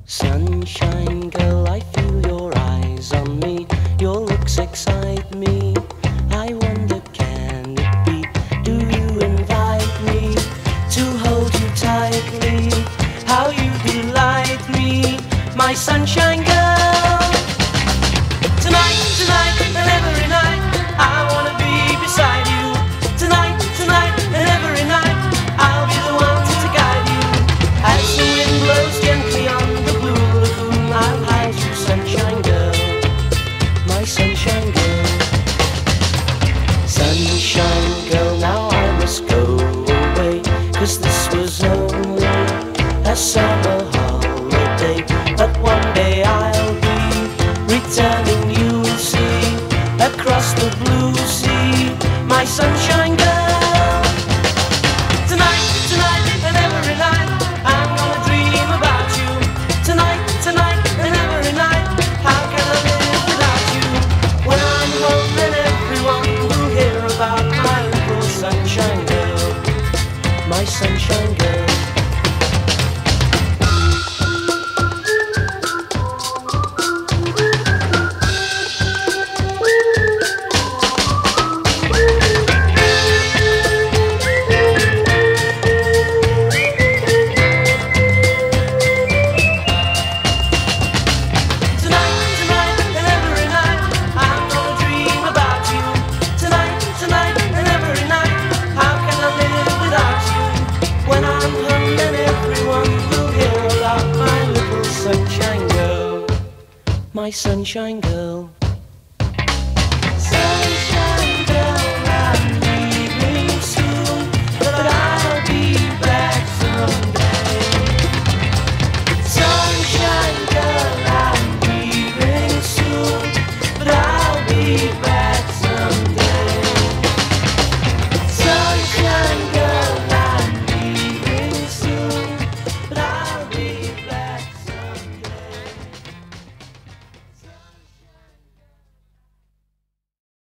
Sunshine girl, I feel your eyes on me. Your looks excite me. I wonder, can it be? Do you invite me to hold you tightly? How you delight me, my sunshine girl. Tonight, tonight, and every night, I wanna be beside you. Tonight, tonight, and every night, I'll be the one to guide you. As the wind blows gently on the blue lagoon, I'll hide you, sunshine girl, my sunshine girl. Sunshine girl, now I must go away, 'cause this was only a summer holiday. But one day I'll be returning, you'll see, across the blue sea, my sunshine girl. Tonight, tonight, and every night, I'm gonna dream about you. Tonight, tonight, and every night, how can I live without you? When I'm home, then everyone will hear about my little sunshine girl, my sunshine girl. My sunshine girl. Sunshine girl, I'm leaving soon, but I'll be back someday. Sunshine girl, I'm leaving soon, but I'll be back.